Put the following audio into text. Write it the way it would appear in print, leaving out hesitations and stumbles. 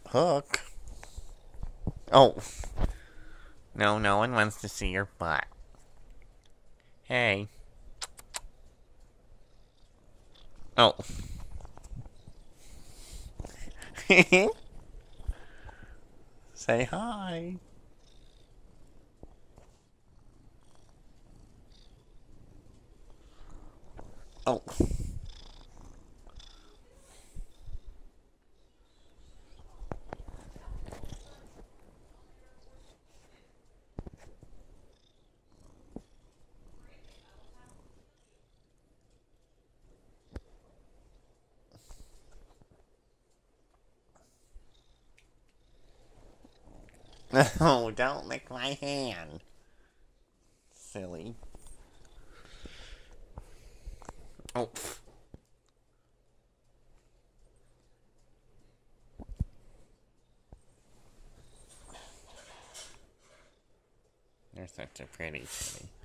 Hook? Oh. No, no one wants to see your butt. Hey. Oh. Say hi. Oh. No, don't lick my hand. Silly. Oh. You're such a pretty kitty.